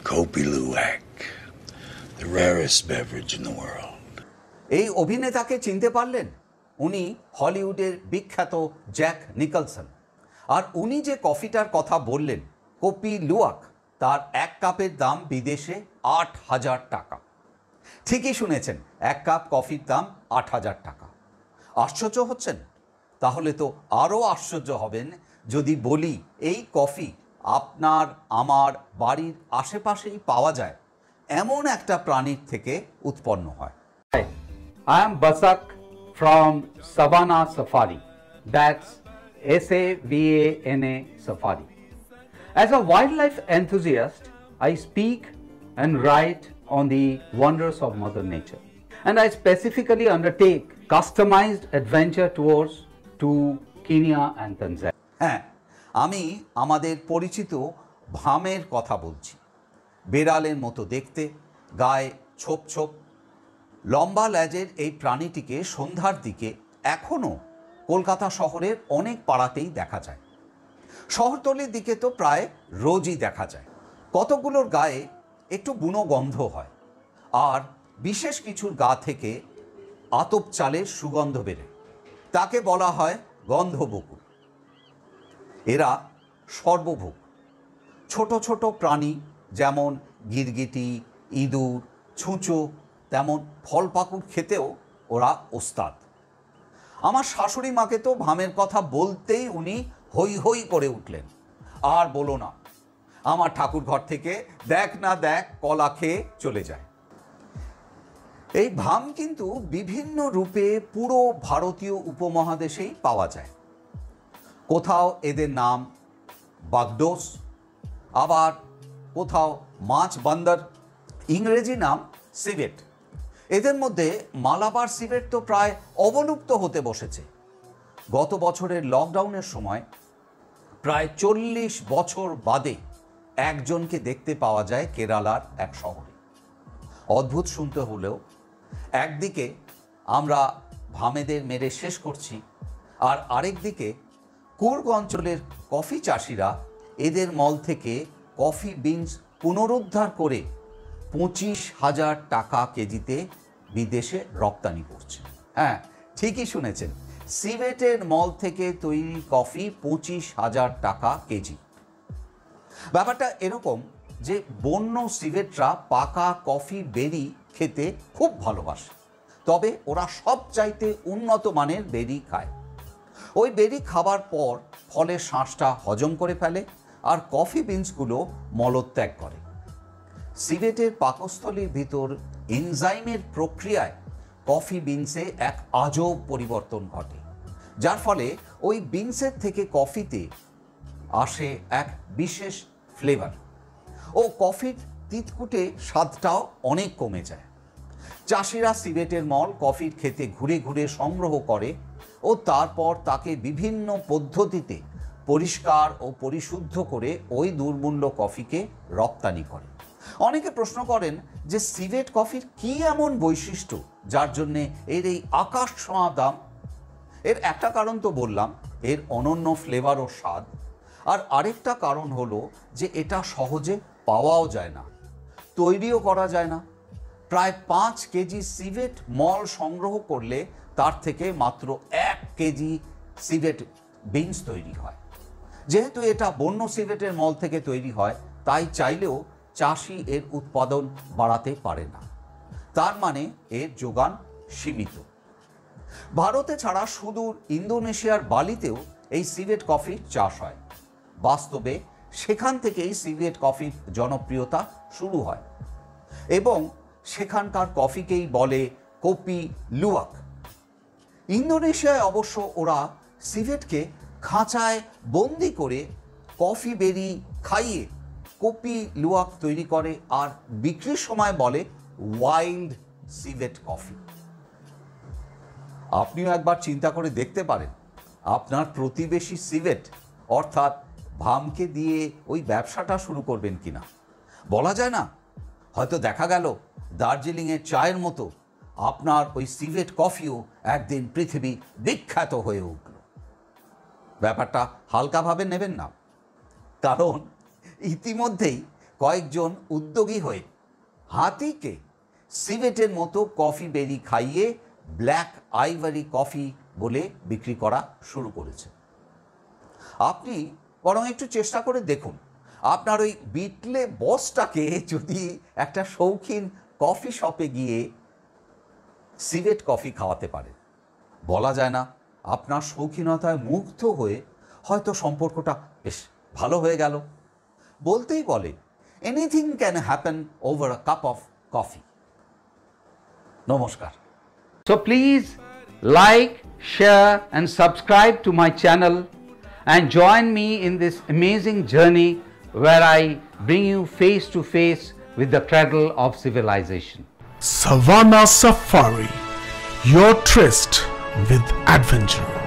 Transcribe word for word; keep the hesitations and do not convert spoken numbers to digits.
Kopi Luwak, the rarest beverage in the world. এই অভিনেতাকে চিনতে পারলেন? উনি হলিউডের বিখ্যাত জ্যাক নিকলসন। আর উনি যে কফিটার কথা বললেন, কোপি লুওয়াক, তার এক কাপের দাম বিদেশে আট হাজার টাকা। ঠিকই শুনেছেন, এক কাপ কফির দাম আট হাজার টাকা। আশ্চর্য হচ্ছেন? তাহলে তো আরও আশ্চর্য হবেন যদি বলি এই কফি আপনার আমার বাড়ির আশেপাশেই পাওয়া যায় এমন একটা প্রাণীর থেকে উৎপন্ন হয়। I am Basak from Savannah Safari. That's S A V A N A Safari. As a wildlife enthusiast, I speak and write on the wonders of Mother Nature. And I specifically undertake customized adventure tours to Kenya and Tanzania. হ্যাঁ, আমি আমাদের পরিচিত ভামের কথা বলছি। বেড়ালের মতো দেখতে, গায়ে ছোপ ছোপ, লম্বা লেজের এই প্রাণীটিকে সন্ধ্যার দিকে এখনও কলকাতা শহরের অনেক পাড়াতেই দেখা যায়। শহরতলির দিকে তো প্রায় রোজই দেখা যায়। কতগুলোর গায়ে একটু বুনো গন্ধ হয়, আর বিশেষ কিছুর গা থেকে আতপ চালের সুগন্ধ বেরে, তাকে বলা হয় গন্ধবকুল। এরা সর্বভোগ। ছোট ছোট প্রাণী যেমন গিরগিটি, ইঁদুর, ছুঁচো, তেমন ফল পাকুড় খেতেও ওরা ওস্তাদ। আমার শাশুড়ি মাকে তো ভামের কথা বলতেই উনি হই হই করে উঠলেন। আর বলো না, আমার ঠাকুর ঘর থেকে দেখ না দেখ কলা খেয়ে চলে যায়। এই ভাম কিন্তু বিভিন্ন রূপে পুরো ভারতীয় উপমহাদেশেই পাওয়া যায়। কোথাও এদের নাম বাগডোস, আবার কোথাও মাছ বান্দর, ইংরেজি নাম সিভেট। এদের মধ্যে মালাবার সিভেট তো প্রায় অবলুপ্ত হতে বসেছে। গত বছরের লকডাউনের সময় প্রায় চল্লিশ বছর বাদে একজনকে দেখতে পাওয়া যায় কেরালার এক শহরে। অদ্ভুত শুনতে হলেও একদিকে আমরা ভামেদের মেরে শেষ করছি, আর আরেকদিকে কুর্গ অঞ্চলের কফি চাষিরা এদের মল থেকে কফি বিনস পুনরুদ্ধার করে পঁচিশ হাজার টাকা কেজিতে বিদেশে রপ্তানি করছে। হ্যাঁ, ঠিকই শুনেছেন, সিভেটের মল থেকে তৈরি কফি পঁচিশ হাজার টাকা কেজি। ব্যাপারটা এরকম যে বন্য সিভেটরা পাকা কফি বেরি খেতে খুব ভালোবাসে, তবে ওরা সব চাইতে উন্নত মানের বেরি খায়। ওই বেরি খাবার পর ফলের শাঁসটা হজম করে ফেলে আর কফি বিনসগুলো মলত্যাগ করে। সিভেটের পাকস্থলীর ভিতর এনজাইমের প্রক্রিয়ায় কফি বিনসে এক আজব পরিবর্তন ঘটে, যার ফলে ওই বিনসের থেকে কফিতে আসে এক বিশেষ ফ্লেভার, ও কফির তিতকুটে স্বাদটাও অনেক কমে যায়। চাষিরা সিভেটের মল কফির ক্ষেতে ঘুরে ঘুরে সংগ্রহ করে ও তারপর তাকে বিভিন্ন পদ্ধতিতে পরিষ্কার ও পরিশুদ্ধ করে ওই দুর্মূল্য কফিকে রপ্তানি করে। অনেকে প্রশ্ন করেন যে সিভেট কফির কি এমন বৈশিষ্ট্য যার জন্যে এর এই আকাশ ছোঁয়া দাম? এর একটা কারণ তো বললাম, এর অনন্য ফ্লেভার ও স্বাদ। আর আরেকটা কারণ হলো যে এটা সহজে পাওয়াও যায় না, তৈরিও করা যায় না। প্রায় পাঁচ কেজি সিভেট মল সংগ্রহ করলে তার থেকে মাত্র এক কেজি সিভেট বিনস তৈরি হয়। যেহেতু এটা বন্য সিভেটের মল থেকে তৈরি হয়, তাই চাইলেও চাষি এর উৎপাদন বাড়াতে পারে না। তার মানে এর যোগান সীমিত। ভারতে ছাড়া সুদূর ইন্দোনেশিয়ার বালিতেও এই সিভেট কফির চাষ হয়। বাস্তবে সেখান থেকেই সিভেট কফির জনপ্রিয়তা শুরু হয় এবং সেখানকার কফিকেই বলে কোপি লুওয়াক। ইন্দোনেশিয়ায় অবশ্য ওরা সিভেটকে খাঁচায় বন্দি করে কফি বেরি খাইয়ে কোপি লুওয়াক তৈরি করে আর বিক্রির সময় বলে ওয়াইল্ড সিভেট কফি। আপনিও একবার চিন্তা করে দেখতে পারেন আপনার প্রতিবেশী সিভেট অর্থাৎ ভামকে দিয়ে ওই ব্যবসাটা শুরু করবেন কিনা। বলা যায় না, হয়তো দেখা গেল দার্জিলিংয়ের চায়ের মতো আপনার ওই সিভেট কফিও একদিন পৃথিবী বিখ্যাত হয়ে উঠল। ব্যাপারটা হালকাভাবে নেবেন না, কারণ ইতিমধ্যেই কয়েকজন উদ্যোগী হয়ে হাতিকে সিভেটের মতো কফি বেরি খাইয়ে ব্ল্যাক আইভারি কফি বলে বিক্রি করা শুরু করেছে। আপনি বরং একটু চেষ্টা করে দেখুন, আপনার ওই বিটলে বসটাকে যদি একটা শৌখিন কফি শপে গিয়ে সিভেট কফি খাওয়াতে পারে, বলা যায় না আপনার শৌখিনতায় মুগ্ধ হয়ে হয়তো সম্পর্কটা বেশ ভালো হয়ে গেল। বলতেই বলে, anything can happen over a cup of coffee. নমস্কার। So please like, share and subscribe to my channel and join me in this amazing journey where I bring you face to face with the cradle of civilization. Savannah Safari, your tryst with adventure.